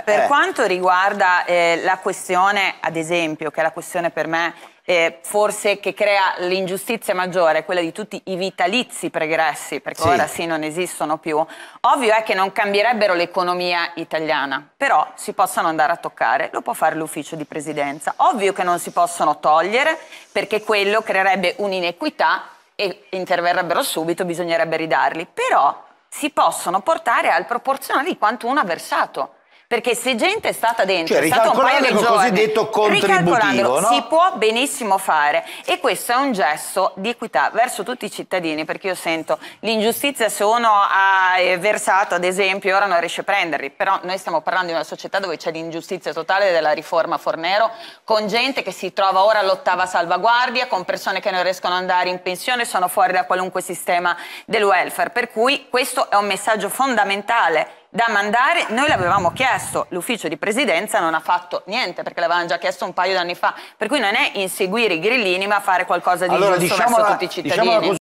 Per quanto riguarda la questione, ad esempio, che è la questione per me forse che crea l'ingiustizia maggiore, quella di tutti i vitalizi pregressi, perché ora sì non esistono più, ovvio è che non cambierebbero l'economia italiana, però si possono andare a toccare, lo può fare l'ufficio di presidenza. Ovvio che non si possono togliere, perché quello creerebbe un'inequità e interverrebbero subito, bisognerebbe ridarli, però si possono portare al proporzionale di quanto uno ha versato. Perché se gente è stata dentro, cioè, è stato un paio di giorni, cosiddetto contributivo, no? si può benissimo fare, e questo è un gesto di equità verso tutti i cittadini, perché io sento l'ingiustizia se uno ha versato, ad esempio, ora non riesce a prenderli, però noi stiamo parlando di una società dove c'è l'ingiustizia totale della riforma Fornero, con gente che si trova ora all'8ª salvaguardia, con persone che non riescono ad andare in pensione, sono fuori da qualunque sistema del welfare, per cui questo è un messaggio fondamentale da mandare. Noi l'avevamo chiesto, l'ufficio di presidenza non ha fatto niente, perché l'avevamo già chiesto un paio d'anni fa, per cui non è inseguire i grillini ma fare qualcosa di giusto verso tutti i cittadini.